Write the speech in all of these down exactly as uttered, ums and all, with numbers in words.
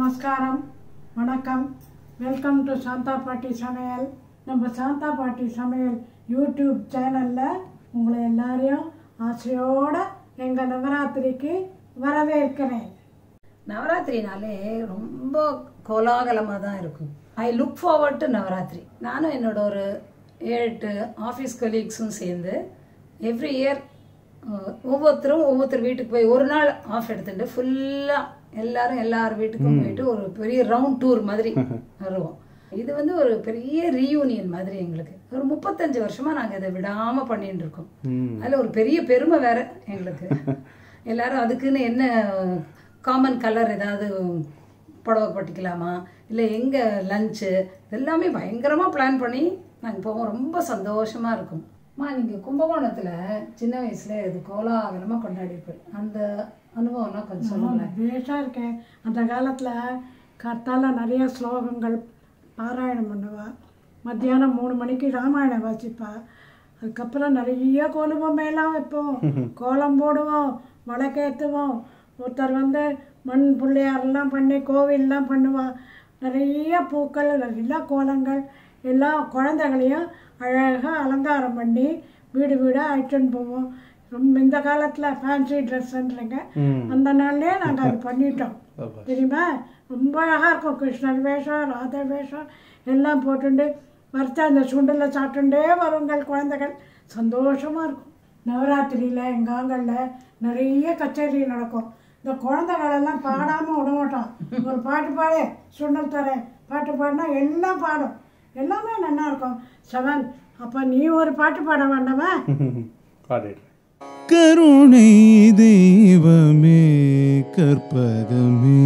நமஸ்காரம், வணக்கம். Welcome to Shantha பாட்டி சமையல். நம்ம சாந்தா பாட்டி சமையல் யூடியூப் சேனலில் உங்களை எல்லாரையும் ஆசையோடு எங்கள் நவராத்திரிக்கு வரவேற்கிறேன். நவராத்திரினாலே ரொம்ப கோலாகலமாக தான் இருக்கும். I look forward to Navratri. நானும் என்னோட ஒரு ஏழு எட்டு ஆஃபீஸ் கொலீக்ஸும் சேர்ந்து எவ்ரி இயர் ஒவ்வொருத்தரும் ஒவ்வொருத்தர் வீட்டுக்கு போய் ஒரு நாள் ஆஃப் எடுத்துட்டு ஃபுல்லாக எல்லாரும் எல்லார் வீட்டுக்கும் போயிட்டு ஒரு பெரிய ரவுண்ட் டூர் மாதிரி வருவோம். இது வந்து ஒரு பெரிய ரீயூனியன் மாதிரி எங்களுக்கு. ஒரு முப்பத்தஞ்சு வருஷமா நாங்கள் இதை விடாம பண்ணிட்டு இருக்கோம். அதில் ஒரு பெரிய பெருமை வேற எங்களுக்கு. எல்லாரும் அதுக்குன்னு என்ன காமன் கலர் ஏதாவது புடவை பட்டிக்கலாமா, இல்லை எங்கே லஞ்சு, இதெல்லாமே பயங்கரமாக பிளான் பண்ணி நாங்கள் போவோம். ரொம்ப சந்தோஷமாக இருக்கும். அம்மா, நீங்கள் கும்பகோணத்தில் சின்ன வயசில் இது கோலாகலமாக கொண்டாடிருப்பேன். அந்த அனுபவம்லாம் கொஞ்சம் சொல்லுங்களேன். பேஷாக இருக்கேன். அந்த காலத்தில் கர்த்தால நிறைய ஸ்லோகங்கள் பாராயணம் பண்ணுவாள். மத்தியானம் மூணு மணிக்கு ராமாயணம் வாசிப்பா. அதுக்கப்புறம் நிறைய கோலபொம்மையெல்லாம் வைப்போம், கோலம் போடுவோம், வழக்கேற்றுவோம். ஒருத்தர் வந்து மண் பிள்ளையாரெல்லாம் பண்ணி கோவிலெலாம் பண்ணுவாள். நிறைய பூக்கள், நிறைய கோலங்கள், எல்லா குழந்தைகளையும் அழகாக அலங்காரம் பண்ணி வீடு வீடாக அழைச்சின்னு போவோம். ரொம்ப இந்த காலத்தில் ஃபேன்சி ட்ரெஸ்ஸுன்றீங்க, அந்த நாள்லேயே நாங்கள் அது பண்ணிட்டோம் தெரியுமா. ரொம்ப அழகாக இருக்கும். கிருஷ்ணர் வேஷம், ராதா வேஷம் எல்லாம் போட்டுண்டு வரைச்சா அந்த சுண்டலில் சாப்பிட்டுண்டே வருங்கள் குழந்தைகள். சந்தோஷமாக இருக்கும். நவராத்திரியில் எங்கள் ஆங்களில் நிறைய கச்சேரி நடக்கும். இந்த குழந்தைகளெல்லாம் பாடாமல் விட மாட்டோம். ஒரு பாட்டு பாடு, சுண்டல் தரேன், பாட்டு பாடினா எல்லாம் பாடும். எல்லாமே நல்லா இருக்கும். செவன், அப்போ நீ ஒரு பாட்டு பாட வேண்டாமா? பாடிடுறேன். கருணை தெய்வமே கற்பகமே,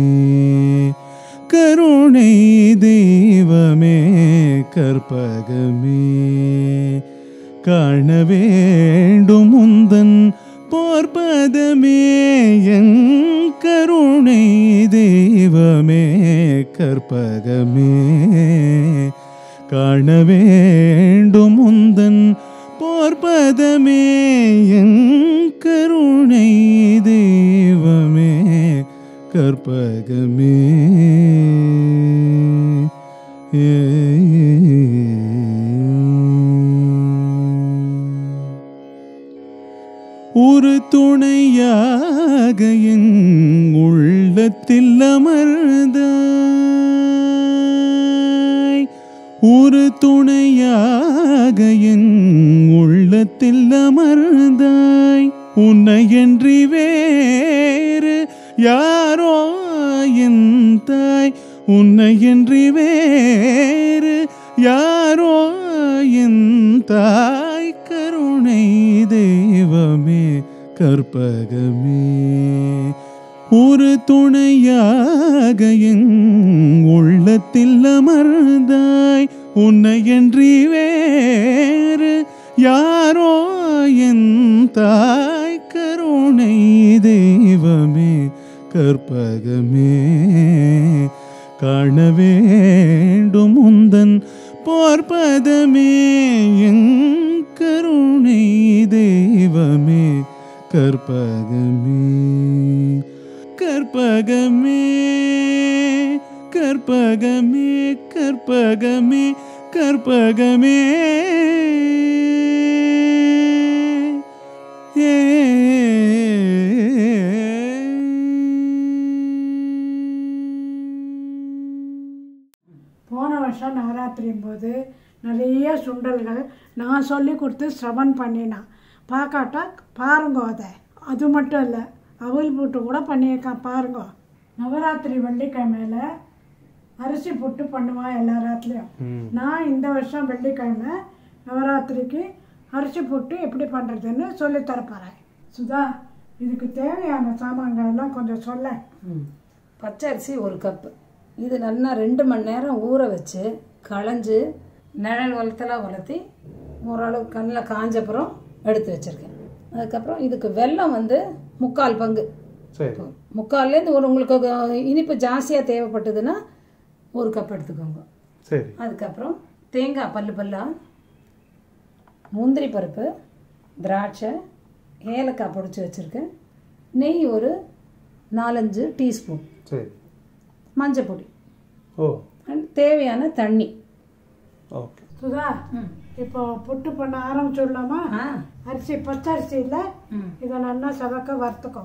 கருணை தெய்வமே கற்பகமே, காண வேண்டும் உந்தன் போர்பதமே, என் கருணை தெய்வமே கற்பகமே, காண வேண்டும் உந்தன் போர்பதமே, என் கருணை தெய்வமே கற்பகமே. ஒரு துணையாக என் உள்ளத்தில் அமர்ந்தாய், ஒரு துணையாக என் உள்ளத்தில் அமர்ந்தாய், உன்னையன்றி வேறு யாரோ என் தாய், உன்னையன்றி வேறு யாரோ என் தாய், கருணை தெய்வமே கற்பகமே. ஒரு துணையாக என் உள்ளத்தில் அமர்ந்தாய், உன்னையன்றி வேறு யாரோ என் தாய், கருணை தெய்வமே கற்பகமே, காண வேண்டும் உந்தன் போர்பதமே, என் கருணை தெய்வமே கற்பகமே. கற்பகமே கற்பகமே கற்பகமே கற்பகமே, போன வருஷம் நவராத்திரியும் போது நிறைய சுண்டல்கள் நான் சொல்லி கொடுத்து ஸ்ரவன் பண்ணினான். பார்க்காட்டா பாருங்க. அதை அது மட்டும் இல்லை, அவல் புட்டு கூட பண்ணியிருக்கான் பாருங்க. நவராத்திரி வெள்ளிக்கிழமையில அரிசி புட்டு பண்ணுவான் எல்லா ராத்திரியும். நான் இந்த வருஷம் வெள்ளிக்கிழமை நவராத்திரிக்கு அரிசி புட்டு எப்படி பண்ணுறதுன்னு சொல்லி தரப்போகிறேன். சுதா, இதுக்கு தேவையான சாமான்கள் எல்லாம் கொஞ்சம் சொல்ல. பச்சை அரிசி ஒரு கப்பு. இது நல்லா ரெண்டு மணி நேரம் ஊற வச்சு களைஞ்சு நிழல் வளர்த்தலாம் வளர்த்தி ஓரளவு கண்ணில் காஞ்சப்புறம் எடுத்து வச்சுருக்கேன். அதுக்கப்புறம் இதுக்கு வெல்லம் வந்து முக்கால் பங்கு, முக்கால்லேருந்து ஒரு உங்களுக்கு இனிப்பு ஜாஸ்தியாக தேவைப்பட்டதுன்னா ஒரு கப் எடுத்துக்கோங்க. சரி. அதுக்கப்புறம் தேங்காய் பல்லு பல்லா, முந்திரி பருப்பு, திராட்சை, ஏலக்காய் பொடிச்சு வச்சுருக்கேன், நெய் ஒரு நாலஞ்சு டீஸ்பூன், சரி, மஞ்சள் பொடி, ஓ தேவையான தண்ணி. ஓகே சுதா, இப்போ புட்டு பண்ண ஆரம்பிச்சுடலாமா? ஆ அரிசி பச்சரிசி இல்லை, இதை நல்லா சவக்க வறுத்துக்கோ.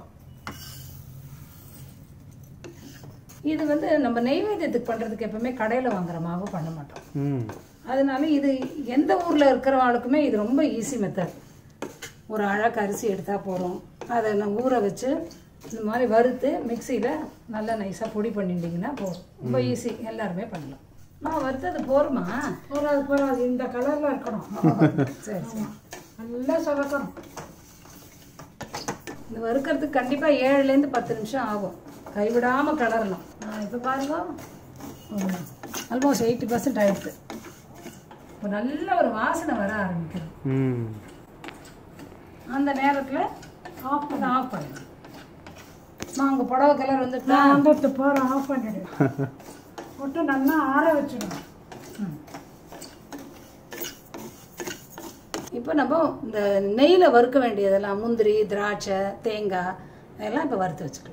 இது வந்து நம்ம நெய்வேத்தியத்துக்கு பண்ணுறதுக்கு எப்பவுமே கடையில் வாங்குற மாவு பண்ண மாட்டோம். ம் அதனால இது எந்த ஊரில் இருக்கிறவங்களுக்குமே இது ரொம்ப ஈஸி மெத்தட். ஒரு அழகு அரிசி எடுத்தால் போகிறோம், அதை நான் ஊற வச்சு இந்த மாதிரி வறுத்து மிக்சியில் நல்லா நைஸாக பொடி பண்ணிட்டீங்கன்னா போதும். ரொம்ப ஈஸி, எல்லாருமே பண்ணலாம். நான் வறுத்தது போருமா? போறாது போறாது, இந்த கலரில் இருக்கணும். சரி சரி, நல்லா சவக்கணும். இது வறுக்கிறதுக்கு கண்டிப்பாக ஏழுலேருந்து பத்து நிமிஷம் ஆகும். கைவிடாமல் கிளறணும். இப்போ பாருங்க, ஆல்மோஸ்ட் எயிட்டி பர்சன்ட் ஆயிடுச்சு. இப்போ நல்ல ஒரு வாசனை வர ஆரம்பிக்குது. ம் அந்த நேரத்தில் ஆஃப் பண்ண ஆஃப் பண்ணிடுங்க. நான் உங்கள் புடவை கலர் வந்துட்டு நான் வந்துட்டு போகிறேன், ஆஃப் பண்ணிடு. போட்டு நல்லா ஆற வச்சுக்கணும். இப்போ நம்ம இந்த நெய்யில் வறுக்க வேண்டியதெல்லாம் முந்திரி, திராட்சை, தேங்காய் அதெல்லாம் இப்போ வறுத்து வச்சுக்கலாம்.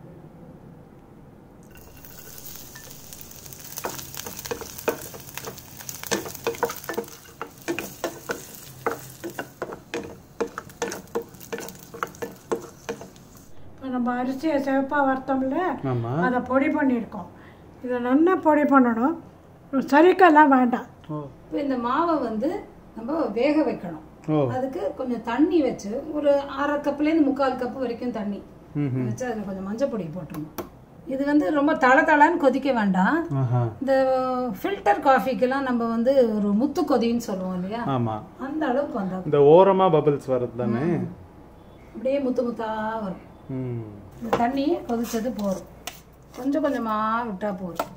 நம்ம அரிசியை சிவப்பாக வறுத்தோம்ல, ஆமாம். அதை பொடி பண்ணியிருக்கோம். இதை நல்லா பொடி பண்ணணும், சரிக்கெல்லாம் வேண்டாம். இப்போ இந்த மாவை வந்து நம்ம வேக வைக்கணும். ஓ அதுக்கு கொஞ்சம் தண்ணி வச்சு ஒரு அரை கப்புலேருந்து முக்கால் கப்பு வரைக்கும் தண்ணி ம் வச்சு அதில் கொஞ்சம் மஞ்சள் பொடி போட்டுருணும். இது வந்து ரொம்ப தள தளன்னு கொதிக்க வேண்டாம். ஆஹா இந்த ஃபில்டர் காஃபிக்கெல்லாம் நம்ம வந்து ஒரு முத்து கொதின்னு சொல்லுவோம் இல்லையா, ஆமாம். அந்த அளவுக்கு வந்தால் இந்த ஓரமாக பபிள்ஸ் வர்றது தானே? அப்படியே முத்து முத்தா வரும். ம் இந்த தண்ணி கொதிச்சது போதும், கொஞ்சம் கொஞ்சமாக விட்டா போதும்.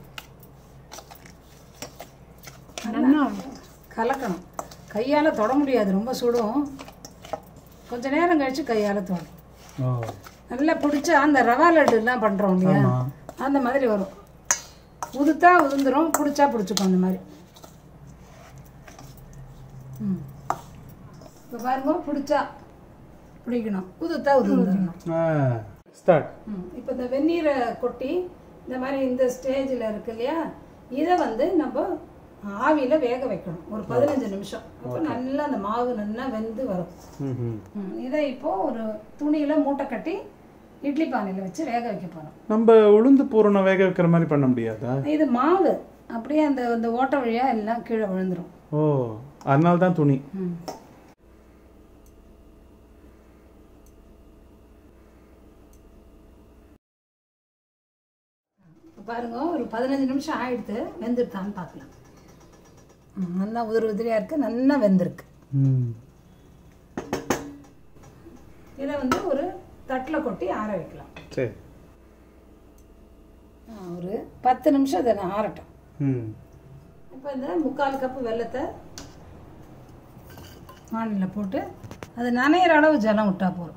நல்லா கலக்கணும். கையால் தொட முடியாது, ரொம்ப சுடும். கொஞ்ச நேரம் கழிச்சு கையால் தொடும். ஓ நல்லா பிடிச்சா அந்த ரவா லட்டுலாம் பண்ணுறோம் இல்லையா, அந்த மாதிரி வரும். உதுத்தா உதுந்துரும், பிடிச்சா பிடிச்சிக்கும் அந்த மாதிரி. ம் இப்போ பாருங்க, பிடிச்சா பிடிக்கணும், உதுத்தா உதுந்துடணும். ஸ்டார்ட். ம் இப்போ இந்த வெந்நீரை கொட்டி இந்த மாதிரி இந்த ஸ்டேஜில் இருக்கு இல்லையா, இதை வந்து நம்ம ஆவியில் வேக வைக்கணும் ஒரு பதினஞ்சு நிமிஷம். அப்போ நல்லா அந்த மாவு நல்லா வெந்து வரும். ம் இதை இப்போ ஒரு துணியில் மூட்டை கட்டி இட்லி பானையில் வச்சு வேக வைக்க போகிறோம். நம்ம உளுந்து பூரணம் வேக வைக்கிற மாதிரி பண்ண முடியாதா? இது மாவு அப்படியே அந்த அந்த ஓட்டை வழியாக எல்லாம் கீழே விழுந்துடும். ஓ அதனால தான் துணி. ம் பாருங்க, ஒரு பதினஞ்சு நிமிஷம் ஆயிடுத்து, வெந்துருத்தான்னு பார்க்கலாம். நல்லா உதிரி உதிரியாக இருக்குது, நல்லா வெந்திருக்கு. இதை வந்து ஒரு தட்டில் கொட்டி ஆற வைக்கலாம். சரி, ஒரு பத்து நிமிஷம் இதை ஆறட்டும். ம் இப்போ இந்த முக்கால் கப்பு வெல்லத்தை வானில் போட்டு அது நனையிற அளவு ஜலம் விட்டா போதும்.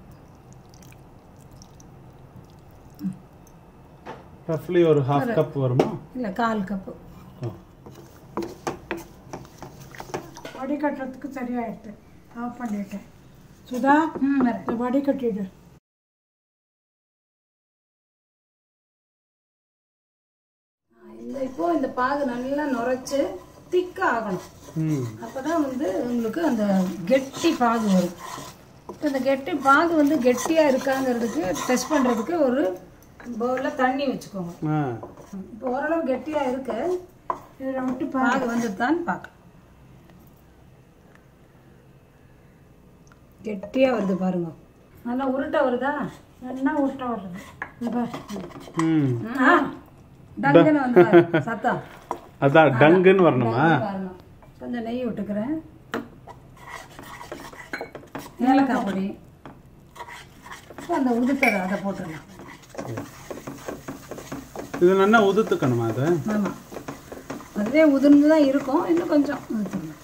ரஃப்லி ஒரு ஹாஃப் கப் வருமா? இல்லை, கால் கப்பு. வடிகட்டுறதுக்கு சரியாயிடுது, ஆஃப் பண்ணிட்டேன். சுதா, ம் வேறு இந்த வடிகட்டிடு. இந்த இப்போ இந்த பாகு நல்லா நுரைச்சு திக்காக ஆகணும். ம் அப்போதான் வந்து உங்களுக்கு அந்த கெட்டி பாகு வரும். இப்போ இந்த கெட்டி பாகு வந்து கெட்டியாக இருக்காங்கிறதுக்கு டெஸ்ட் பண்ணுறதுக்கு ஒரு பவுலில் தண்ணி வச்சுக்கோங்க. ஆ இப்போ ஓரளவு கெட்டியாக இருக்கு, இதில் விட்டு பா பாகு வந்துட்டான்னு பார்க்கலாம். கெட்டியாக வருது பாருங்க, நல்லா உருட்டை வருதா? நல்லா உருட்ட வருது. ம் ஆ டங்குன்னு வந்து பாருங்க, சத்தம் அதான் டங்குன்னு வரணுமா? வரணும். கொஞ்சம் நெய் விட்டுக்கிறேன், ஏலக்காய் பொடி, இப்போ அந்த உதுத்தரை அதை போட்டுடலாம். இது நல்லா உதுத்துக்கணுமா அதை? ஆமாம், அதுவே உதிர்ந்து தான் இருக்கும், இன்னும் கொஞ்சம் உதுத்துக்கணும்.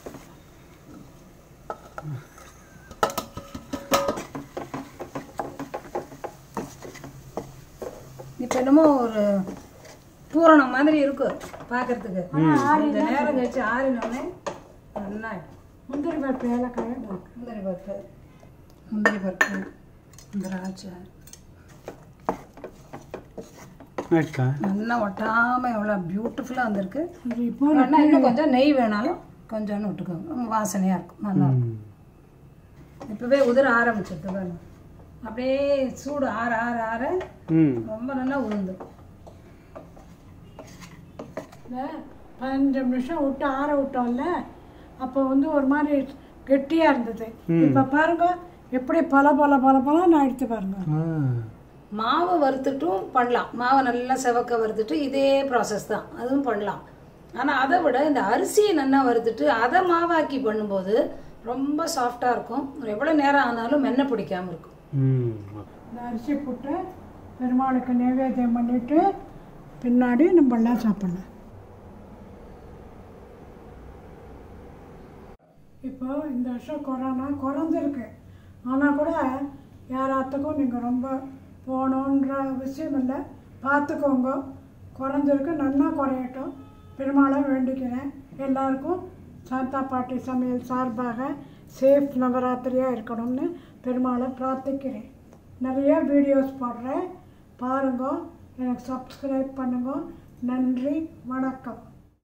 இப்போ என்னமோ ஒரு பூரணம் மாதிரி இருக்கும் பார்க்கறதுக்கு. இந்த நேரம் கழிச்சு ஆறினோடனே நல்லா முந்திரி பருப்பு, ஏலக்காய், முந்திரி பருப்பு முந்திரி பருப்பு திராட்சை. ஆயிடுச்சா? நல்லா ஒட்டாமல் எவ்வளோ பியூட்டிஃபுல்லாக வந்திருக்கு. அது இப்போ வேணா இன்னும் கொஞ்சம் நெய் வேணாலும் கொஞ்சோன்னு விட்டுக்கோங்க, வாசனையாக இருக்கும், நல்லா இருக்கும். இப்போவே உதிர ஆரம்பிச்சிருக்கு பாருங்க, அப்படியே சூடு ஆற ஆற ஆற ம் ரொம்ப நல்லா உளுந்து. இந்த பதினஞ்சு நிமிஷம் விட்டு ஆற விட்டோம்ல, அப்போ வந்து ஒரு மாதிரி கெட்டியாக இருந்தது. இப்போ பாருங்க எப்படி பல பல பல பலன்னு ஆயிடுச்சு பாருங்க. மாவை வறுத்துட்டும் பண்ணலாம், மாவை நல்லா செவக்க வறுத்துட்டு இதே ப்ராசஸ் தான், அதுவும் பண்ணலாம். ஆனால் அதை விட இந்த அரிசியை நல்லா வறுத்துட்டு அதை மாவாக்கி பண்ணும்போது ரொம்ப சாஃப்டாக இருக்கும், எவ்வளோ நேரம் ஆனாலும் மென்ன பிடிக்காமல் இருக்கும். இந்த அரிசி போட்டு பெருமாளுக்கு நைவேத்தியம் பண்ணிட்டு பின்னாடி நம்ம எல்லாம் சாப்பிடலாம். இப்போ இந்த வருஷம் கொரோனா குறைஞ்சிருக்கு, ஆனால் கூட யாராத்துக்கும் நீங்கள் ரொம்ப போகணுன்ற அவசியம் இல்லை, பார்த்துக்கோங்க. குறைஞ்சிருக்கு, நல்லா குறையட்டும், பெருமாளை வேண்டிக்கிறேன். எல்லாருக்கும் சாந்தா பாட்டி சமையல் சார்பாக சேஃப் நவராத்திரியாக இருக்கணும்னு பெருமாளை பிரார்த்திக்கிறேன். நிறைய வீடியோஸ் போடுறேன், பாருங்க, எனக்கு சப்ஸ்கிரைப் பண்ணுங்க. நன்றி, வணக்கம்.